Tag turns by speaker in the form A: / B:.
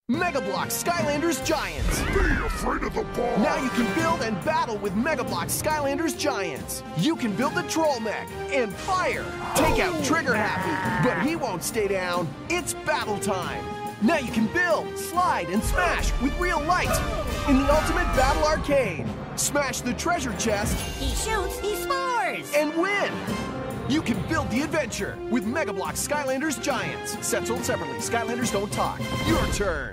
A: Mega Bloks Skylanders Giants.
B: Be afraid of the ball.
A: Now you can build and battle with Mega Bloks Skylanders Giants. You can build the troll mech and fire. Take out Trigger Happy, but he won't stay down. It's battle time. Now you can build, slide, and smash with real light in the Ultimate Battle Arcade. Smash the treasure chest.
C: He shoots, he scores.
A: And win. You can build the adventure with Mega Bloks Skylanders Giants. Set sold separately. Skylanders don't talk. Your turn.